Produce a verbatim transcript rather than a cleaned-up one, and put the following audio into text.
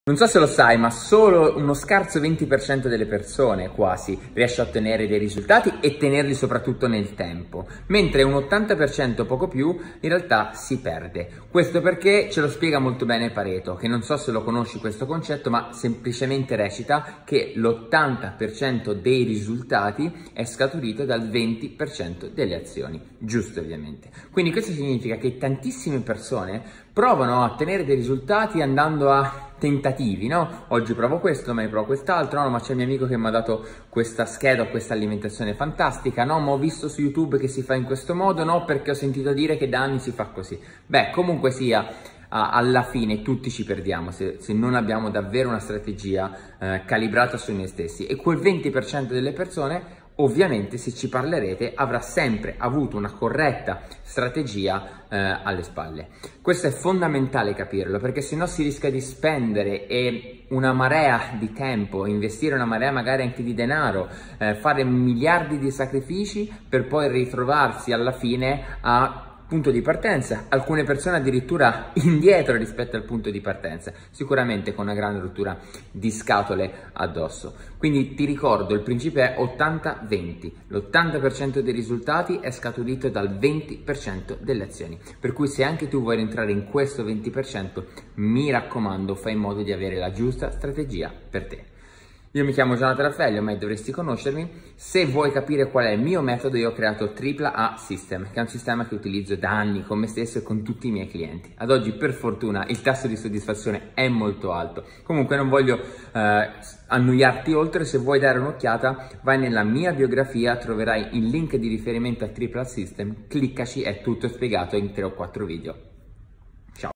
Non so se lo sai, ma solo uno scarso venti per cento delle persone quasi riesce a ottenere dei risultati e tenerli soprattutto nel tempo, mentre un ottanta per cento poco più in realtà si perde. Questo perché ce lo spiega molto bene Pareto, che non so se lo conosci questo concetto, ma semplicemente recita che l'ottanta per cento dei risultati è scaturito dal venti per cento delle azioni, giusto ovviamente. Quindi questo significa che tantissime persone provano a ottenere dei risultati andando a tentativi, no? Oggi provo questo, ma provo quest'altro, no? Ma c'è il mio amico che mi ha dato questa scheda o questa alimentazione fantastica, no? Ma ho visto su YouTube che si fa in questo modo, no? Perché ho sentito dire che da anni si fa così. Beh, comunque sia, alla fine tutti ci perdiamo se, se non abbiamo davvero una strategia eh, calibrata su noi stessi, e quel venti per cento delle persone, ovviamente, se ci parlerete, avrà sempre avuto una corretta strategia eh, alle spalle. Questo è fondamentale capirlo, perché sennò si rischia di spendere e una marea di tempo, investire una marea magari anche di denaro, eh, fare miliardi di sacrifici per poi ritrovarsi alla fine a punto di partenza, alcune persone addirittura indietro rispetto al punto di partenza, sicuramente con una grande rottura di scatole addosso. Quindi ti ricordo, il principio è ottanta venti, l'ottanta per cento dei risultati è scaturito dal venti per cento delle azioni, per cui se anche tu vuoi entrare in questo venti per cento, mi raccomando, fai in modo di avere la giusta strategia per te. Io mi chiamo Jonathan Raffaelli, ormai dovresti conoscermi. Se vuoi capire qual è il mio metodo, io ho creato Tripla A System, che è un sistema che utilizzo da anni con me stesso e con tutti i miei clienti. Ad oggi, per fortuna, il tasso di soddisfazione è molto alto. Comunque non voglio eh, annoiarti oltre. Se vuoi dare un'occhiata, vai nella mia biografia, troverai il link di riferimento a Tripla A System, cliccaci, è tutto spiegato in tre o quattro video.